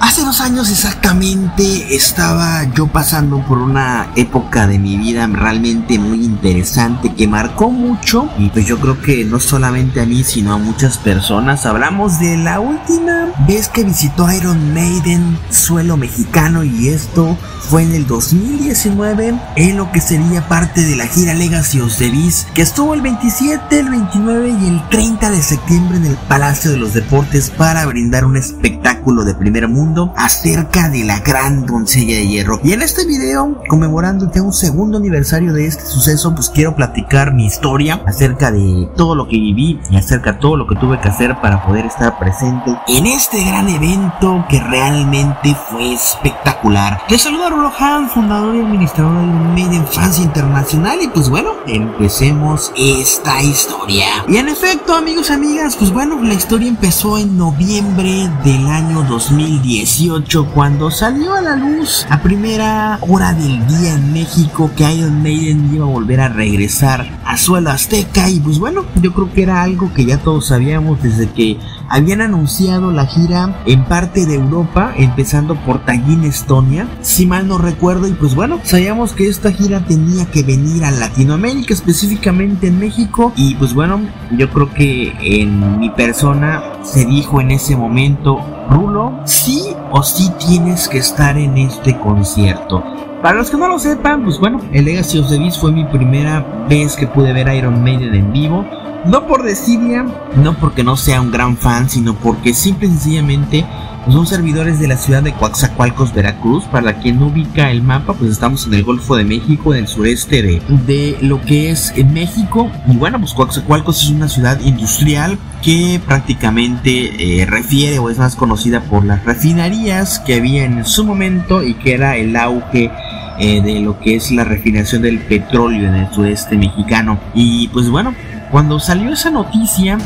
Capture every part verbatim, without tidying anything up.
Hace dos años exactamente estaba yo pasando por una época de mi vida realmente muy interesante que marcó mucho, y pues yo creo que no solamente a mí sino a muchas personas. Hablamos de la última vez que visitó Iron Maiden suelo mexicano, y esto fue en el dos mil diecinueve en lo que sería parte de la gira Legacy of the Beast, que estuvo el veintisiete, el veintinueve y el treinta de septiembre en el Palacio de los Deportes para brindar un espectáculo de primer mundo acerca de la gran doncella de hierro. Y en este video, conmemorando ya un segundo aniversario de este suceso, pues quiero platicar mi historia acerca de todo lo que viví y acerca de todo lo que tuve que hacer para poder estar presente en este gran evento que realmente fue espectacular. Les saluda Rulo Han, fundador y administrador de Iron Maiden Fans Internacional, y pues bueno, empecemos esta historia. Y en efecto, amigos y amigas, pues bueno, la historia empezó en noviembre del año dos mil dieciocho, cuando salió a la luz a primera hora del día en México que Iron Maiden iba a volver a regresar a suelo azteca. Y pues bueno, yo creo que era algo que ya todos sabíamos desde que habían anunciado la gira en parte de Europa, empezando por Tallinn, Estonia, si mal no recuerdo. Y pues bueno, sabíamos que esta gira tenía que venir a Latinoamérica, específicamente en México. Y pues bueno, yo creo que en mi persona se dijo en ese momento: Rulo, sí o sí tienes que estar en este concierto. Para los que no lo sepan, pues bueno, el Legacy of the Beast fue mi primera vez que pude ver a Iron Maiden en vivo. No por desidia, no porque no sea un gran fan, sino porque simple y sencillamente pues son servidores de la ciudad de Coatzacoalcos, Veracruz. Para quien no ubica el mapa, pues estamos en el Golfo de México, en el sureste de, de lo que es México. Y bueno, pues Coatzacoalcos es una ciudad industrial que prácticamente eh, refiere o es más conocida por las refinerías que había en su momento, y que era el auge eh, de lo que es la refinación del petróleo en el sureste mexicano. Y pues bueno, cuando salió esa noticia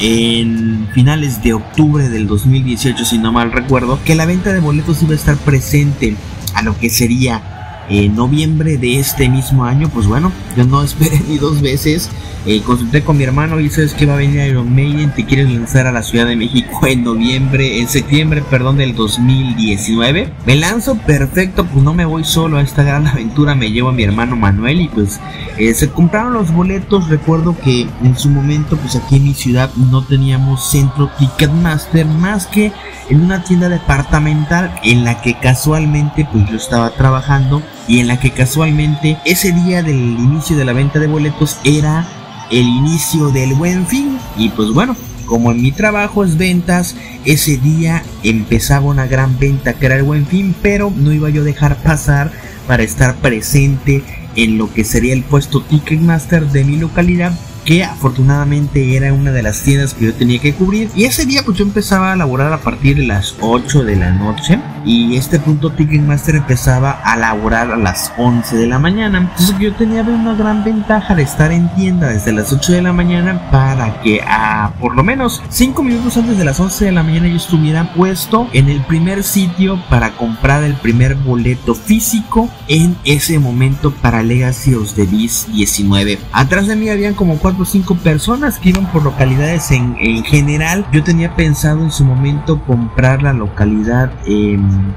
en finales de octubre del dos mil dieciocho, si no mal recuerdo, que la venta de boletos iba a estar presente a lo que sería en noviembre de este mismo año, pues bueno, yo no esperé ni dos veces. Eh, consulté con mi hermano y sabes que va a venir Iron Maiden, te quieres lanzar a la Ciudad de México en noviembre, en septiembre, perdón, del dos mil diecinueve. Me lanzo, perfecto, pues no me voy solo a esta gran aventura, me llevo a mi hermano Manuel. Y pues eh, se compraron los boletos. Recuerdo que en su momento, pues aquí en mi ciudad no teníamos centro Ticketmaster más que en una tienda departamental en la que casualmente pues yo estaba trabajando, y en la que casualmente ese día del inicio de la venta de boletos era el inicio del Buen Fin. Y pues bueno, como en mi trabajo es ventas, ese día empezaba una gran venta que era el Buen Fin, pero no iba yo a dejar pasar para estar presente en lo que sería el puesto Ticketmaster de mi localidad, que afortunadamente era una de las tiendas que yo tenía que cubrir. Y ese día pues yo empezaba a laborar a partir de las ocho de la noche, y este punto Ticketmaster empezaba a laborar a las once de la mañana. Entonces yo tenía una gran ventaja de estar en tienda desde las ocho de la mañana para que a por lo menos cinco minutos antes de las once de la mañana yo estuviera puesto en el primer sitio para comprar el primer boleto físico en ese momento para Legacy of the Beast diecinueve. Atrás de mí habían como cuatro o cinco personas que iban por localidades en, en general. Yo tenía pensado en su momento comprar la localidad, eh,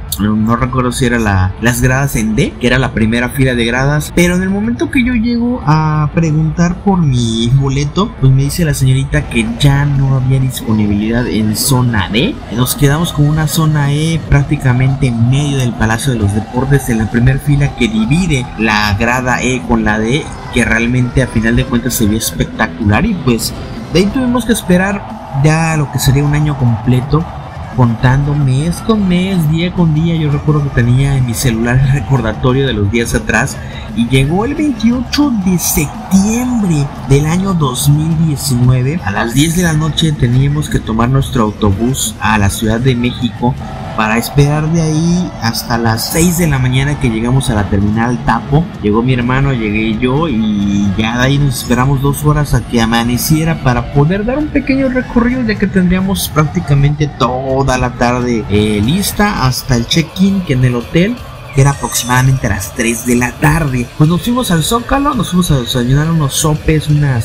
no recuerdo si era la, las gradas en D, que era la primera fila de gradas, pero en el momento que yo llego a preguntar por mi boleto, pues me dice la señorita que ya no había disponibilidad en zona D. Nos quedamos con una zona E prácticamente en medio del Palacio de los Deportes, en la primera fila que divide la grada E con la D, que realmente a final de cuentas se vio espectacular. Y pues de ahí tuvimos que esperar ya lo que sería un año completo, contando mes con mes, día con día. Yo recuerdo que tenía en mi celular el recordatorio de los días atrás, y llegó el veintiocho de septiembre del año dos mil diecinueve. A las diez de la noche teníamos que tomar nuestro autobús a la Ciudad de México para esperar de ahí hasta las seis de la mañana que llegamos a la terminal Tapo. Llegó mi hermano, llegué yo, y ya de ahí nos esperamos dos horas a que amaneciera para poder dar un pequeño recorrido, ya que tendríamos prácticamente toda la tarde eh, lista hasta el check-in, que en el hotel que era aproximadamente a las tres de la tarde. Pues nos fuimos al Zócalo, nos fuimos a desayunar unos sopes, unas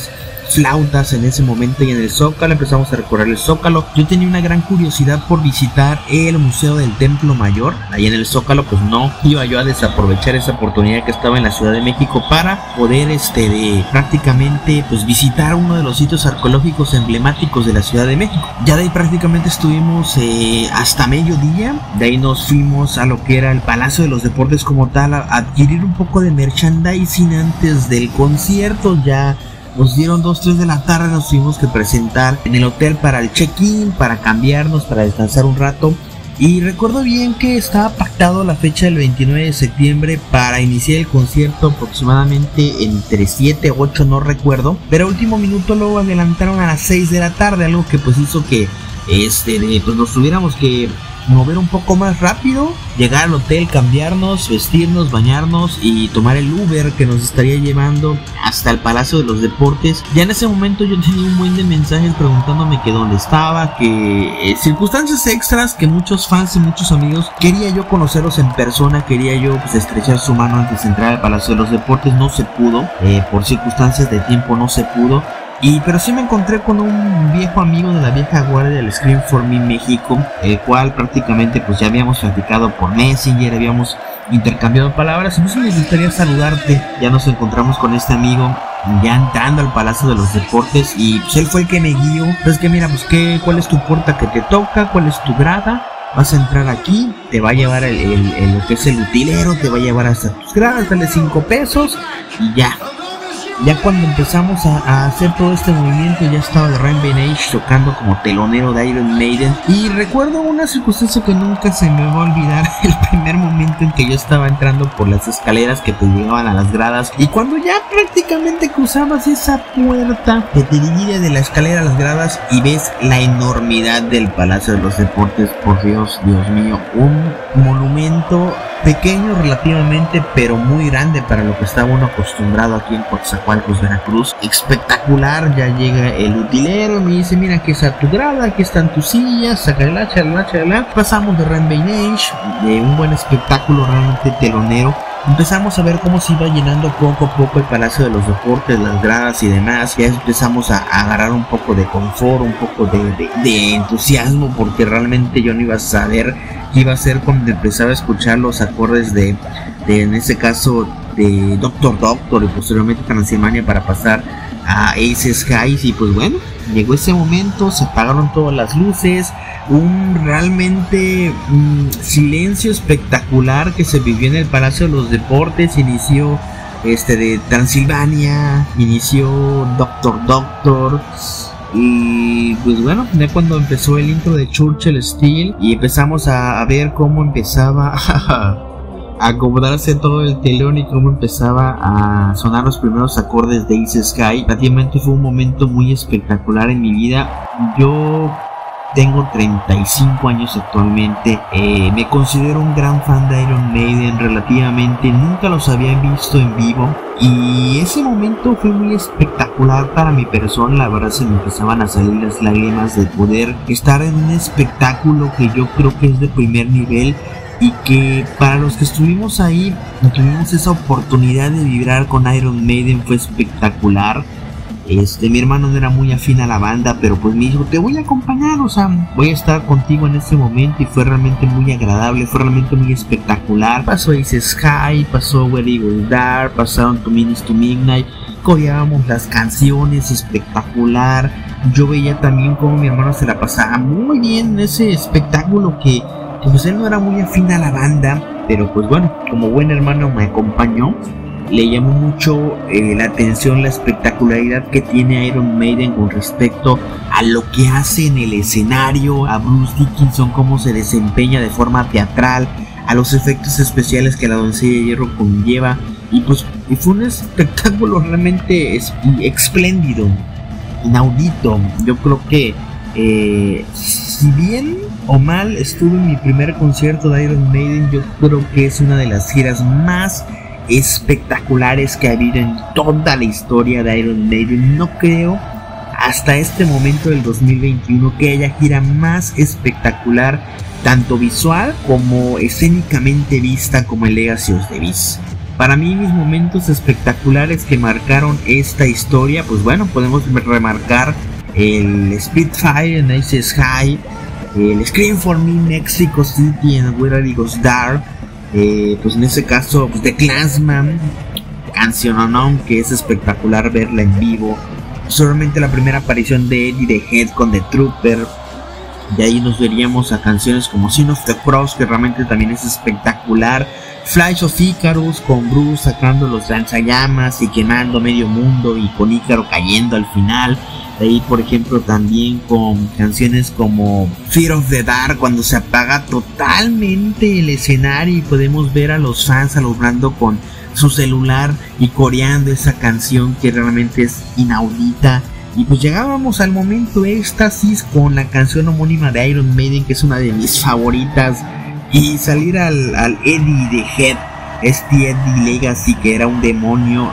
flautas en ese momento y en el Zócalo empezamos a recorrer el Zócalo. Yo tenía una gran curiosidad por visitar el Museo del Templo Mayor, ahí en el Zócalo. Pues no iba yo a desaprovechar esa oportunidad que estaba en la Ciudad de México para poder este de prácticamente pues visitar uno de los sitios arqueológicos emblemáticos de la Ciudad de México. Ya de ahí prácticamente estuvimos eh, hasta mediodía, de ahí nos fuimos a lo que era el Palacio de los Deportes como tal, a adquirir un poco de merchandising antes del concierto. Ya nos dieron dos, tres de la tarde, nos tuvimos que presentar en el hotel para el check-in, para cambiarnos, para descansar un rato. Y recuerdo bien que estaba pactado la fecha del veintinueve de septiembre para iniciar el concierto aproximadamente entre siete u ocho, no recuerdo. Pero a último minuto lo adelantaron a las seis de la tarde, algo que pues hizo que este, de, pues nos tuviéramos que mover un poco más rápido, llegar al hotel, cambiarnos, vestirnos, bañarnos y tomar el Uber que nos estaría llevando hasta el Palacio de los Deportes. Ya en ese momento yo tenía un buen de mensajes preguntándome que dónde estaba, que eh, circunstancias extras, que muchos fans y muchos amigos quería yo conocerlos en persona, quería yo pues estrechar su mano antes de entrar al Palacio de los Deportes. No se pudo, eh, por circunstancias de tiempo no se pudo. Y pero sí me encontré con un viejo amigo de la vieja guardia del Scream for Me México, el cual prácticamente pues ya habíamos platicado por Messenger, habíamos intercambiado palabras. Y pues me gustaría saludarte. Ya nos encontramos con este amigo ya entrando al Palacio de los Deportes y pues él fue el que me guió. Pues que mira, pues que, cuál es tu puerta que te toca, cuál es tu grada. Vas a entrar aquí, te va a llevar el, el, el, lo que es el utilero, te va a llevar hasta tus gradas, dale cinco pesos y ya. Ya cuando empezamos a, a hacer todo este movimiento, ya estaba The Rampage tocando como telonero de Iron Maiden. Y recuerdo una circunstancia que nunca se me va a olvidar: el primer momento en que yo estaba entrando por las escaleras que te llevaban a las gradas, y cuando ya prácticamente cruzabas esa puerta que te divide de la escalera a las gradas y ves la enormidad del Palacio de los Deportes. Por Dios, Dios mío, un monumento pequeño relativamente, pero muy grande para lo que estaba uno acostumbrado aquí en Coatzacoalcos, Veracruz. Espectacular. Ya llega el utilero y me dice: mira, aquí está tu grada, aquí están tus sillas, sacala, chalala, chalala. Pasamos de Rampage, de un buen espectáculo realmente telonero. Empezamos a ver cómo se iba llenando poco a poco el Palacio de los Deportes, las gradas y demás. Ya empezamos a, a agarrar un poco de confort, un poco de, de, de entusiasmo, porque realmente yo no iba a saber qué iba a ser cuando empezaba a escuchar los acordes de, de en ese caso, de Doctor Doctor y posteriormente Transilvania para pasar a Aces High. Y pues bueno, llegó ese momento, se apagaron todas las luces, un realmente un silencio espectacular que se vivió en el Palacio de los Deportes. Inició este de Transilvania, inició Doctor Doctor. Y pues bueno, ya cuando empezó el intro de Churchill Steel y empezamos a, a ver cómo empezaba a acomodarse todo el telón y cómo empezaba a sonar los primeros acordes de Ace Sky, prácticamente fue un momento muy espectacular en mi vida. Yo tengo treinta y cinco años actualmente, eh, me considero un gran fan de Iron Maiden relativamente, nunca los había visto en vivo y ese momento fue muy espectacular para mi persona. La verdad se me empezaban a salir las lágrimas de poder estar en un espectáculo que yo creo que es de primer nivel y que para los que estuvimos ahí tuvimos esa oportunidad de vibrar con Iron Maiden. Fue espectacular. Este, mi hermano no era muy afín a la banda, pero pues me dijo: te voy a acompañar, o sea, voy a estar contigo en este momento. Y fue realmente muy agradable, fue realmente muy espectacular. Pasó Ace Sky, pasó Where Eagles Dare, pasaron Two Minutes to Midnight, coreábamos las canciones, espectacular. Yo veía también cómo mi hermano se la pasaba muy bien en ese espectáculo, que, que pues él no era muy afín a la banda, pero pues bueno, como buen hermano me acompañó. Le llamó mucho eh, la atención la espectacularidad que tiene Iron Maiden con respecto a lo que hace en el escenario, a Bruce Dickinson, cómo se desempeña de forma teatral, a los efectos especiales que la doncella de hierro conlleva. Y pues y fue un espectáculo realmente es, espléndido, inaudito. Yo creo que eh, si bien o mal estuve en mi primer concierto de Iron Maiden, yo creo que es una de las giras más espectaculares que ha habido en toda la historia de Iron Maiden. No creo hasta este momento del dos mil veintiuno que haya gira más espectacular, tanto visual como escénicamente vista, como el Legacy of the Beast. Para mí, mis momentos espectaculares que marcaron esta historia, pues bueno, podemos remarcar el Spitfire en Aces High, el Scream for Me Mexico City en Where It Goes Dark, eh, pues en ese caso pues The Clansman, canción que es espectacular verla en vivo. Solamente la primera aparición de Eddie the Head con The Trooper. De ahí nos veríamos a canciones como Sin of the Cross, que realmente también es espectacular. Flash of Icarus con Bruce sacando los lanzallamas y quemando medio mundo, y con Ícaro cayendo al final. De ahí, por ejemplo, también con canciones como Fear of the Dark, cuando se apaga totalmente el escenario y podemos ver a los fans alumbrando con su celular y coreando esa canción que realmente es inaudita. Y pues llegábamos al momento éxtasis con la canción homónima de Iron Maiden, que es una de mis favoritas, y salir al, al Eddie the Head, este Eddie Legacy, que era un demonio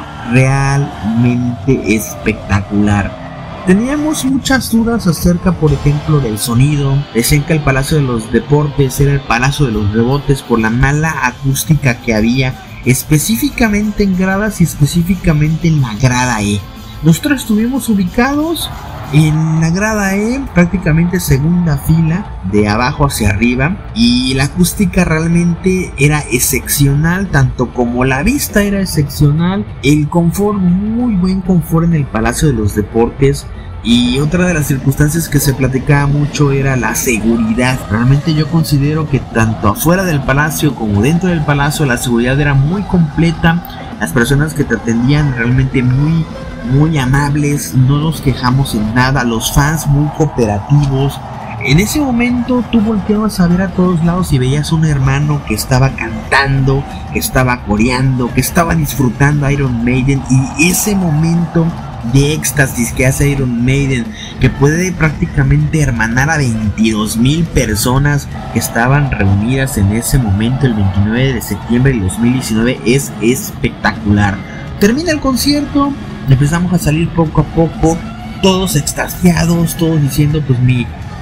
realmente espectacular. Teníamos muchas dudas acerca, por ejemplo, del sonido. Decían que el Palacio de los Deportes era el Palacio de los Rebotes por la mala acústica que había, específicamente en gradas y específicamente en la grada E. Nosotros estuvimos ubicados en la grada E, prácticamente segunda fila, de abajo hacia arriba, y la acústica realmente era excepcional, tanto como la vista era excepcional, el confort, muy buen confort en el Palacio de los Deportes. Y otra de las circunstancias que se platicaba mucho era la seguridad. Realmente yo considero que tanto afuera del palacio como dentro del palacio la seguridad era muy completa. Las personas que te atendían realmente muy muy amables, no nos quejamos en nada, los fans muy cooperativos. En ese momento tú volteabas a ver a todos lados y veías un hermano que estaba cantando, que estaba coreando, que estaba disfrutando Iron Maiden, y ese momento de éxtasis que hace Iron Maiden, que puede prácticamente hermanar a veintidós mil personas que estaban reunidas en ese momento el veintinueve de septiembre de dos mil diecinueve, es espectacular. Termina el concierto, empezamos a salir poco a poco, todos extasiados, todos diciendo pues mi,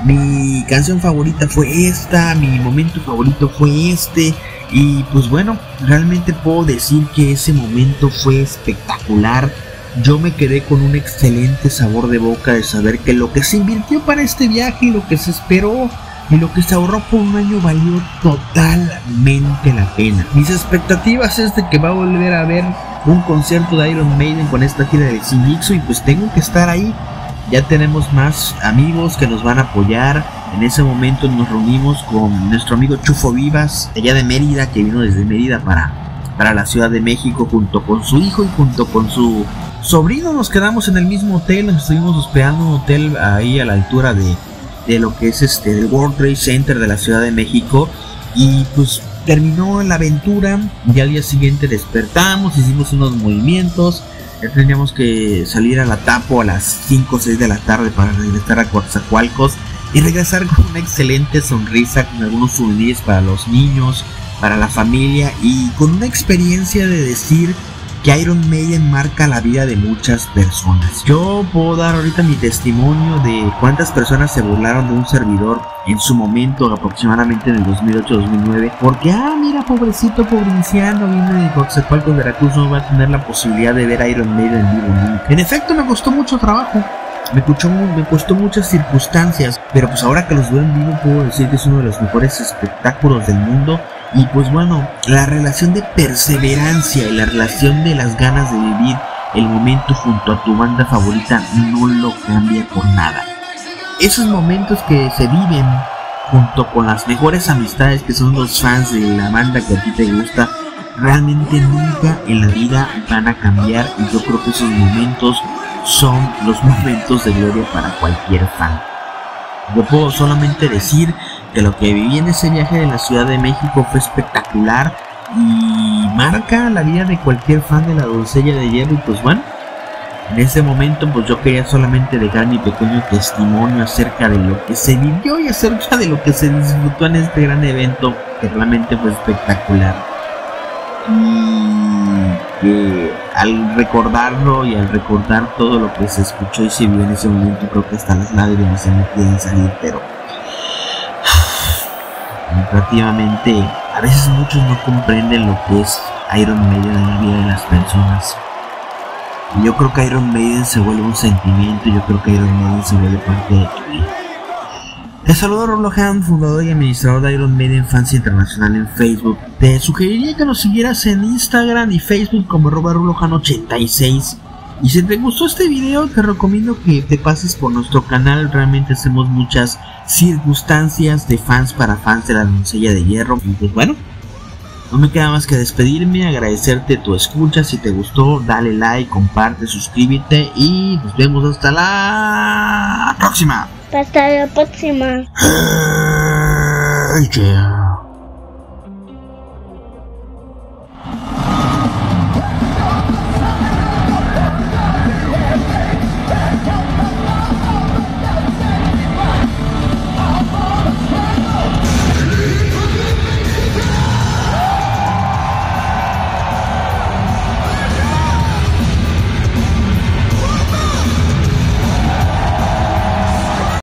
mi canción favorita fue esta, mi momento favorito fue este. Y pues bueno, realmente puedo decir que ese momento fue espectacular. Yo me quedé con un excelente sabor de boca de saber que lo que se invirtió para este viaje y lo que se esperó y lo que se ahorró por un año valió totalmente la pena. Mis expectativas es de que va a volver a haber un concierto de Iron Maiden con esta gira del Shinjitsu, y pues tengo que estar ahí. Ya tenemos más amigos que nos van a apoyar. En ese momento nos reunimos con nuestro amigo Chufo Vivas, allá de Mérida, que vino desde Mérida para, para la Ciudad de México junto con su hijo y junto con su sobrino. Nos quedamos en el mismo hotel, nos estuvimos hospedando en un hotel ahí a la altura de, de lo que es este el World Trade Center de la Ciudad de México. Y pues terminó la aventura, y al día siguiente despertamos, hicimos unos movimientos. Ya teníamos que salir a la Tapo a las cinco o seis de la tarde para regresar a Coatzacoalcos y regresar con una excelente sonrisa, con algunos souvenirs para los niños, para la familia, y con una experiencia de decir que Iron Maiden marca la vida de muchas personas. Yo puedo dar ahorita mi testimonio de cuántas personas se burlaron de un servidor en su momento, aproximadamente en el dos mil ocho dos mil nueve, porque ah mira, pobrecito provinciano, viene de Coatzacoalcos, Veracruz, no va a tener la posibilidad de ver Iron Maiden en vivo nunca. En efecto, me costó mucho trabajo, me costó, me costó muchas circunstancias, pero pues ahora que los veo en vivo puedo decir que es uno de los mejores espectáculos del mundo. Y pues bueno, la relación de perseverancia y la relación de las ganas de vivir el momento junto a tu banda favorita no lo cambia por nada. Esos momentos que se viven junto con las mejores amistades que son los fans de la banda que a ti te gusta, realmente nunca en la vida van a cambiar, y yo creo que esos momentos son los momentos de gloria para cualquier fan. Yo puedo solamente decir que lo que viví en ese viaje de la Ciudad de México fue espectacular y marca la vida de cualquier fan de la Doncella de Hierro. Y pues bueno, en ese momento pues yo quería solamente dejar mi pequeño testimonio acerca de lo que se vivió y acerca de lo que se disfrutó en este gran evento, que realmente fue espectacular. Y que al recordarlo y al recordar todo lo que se escuchó y se vivió en ese momento, creo que hasta las lágrimas se me quieren salir, pero relativamente a veces muchos no comprenden lo que es Iron Maiden en la vida de las personas. Y yo creo que Iron Maiden se vuelve un sentimiento, yo creo que Iron Maiden se vuelve parte de tu vida. Te saludo, Rulo Han, fundador y administrador de Iron Maiden Fans Internacional en Facebook. Te sugeriría que nos siguieras en Instagram y Facebook como arroba rulo han ochenta y seis. Y si te gustó este video, te recomiendo que te pases por nuestro canal. Realmente hacemos muchas circunstancias de fans para fans de la doncella de hierro. Y pues bueno, no me queda más que despedirme, agradecerte tu escucha. Si te gustó, dale like, comparte, suscríbete y nos vemos hasta la próxima. Hasta la próxima. Hey, yeah.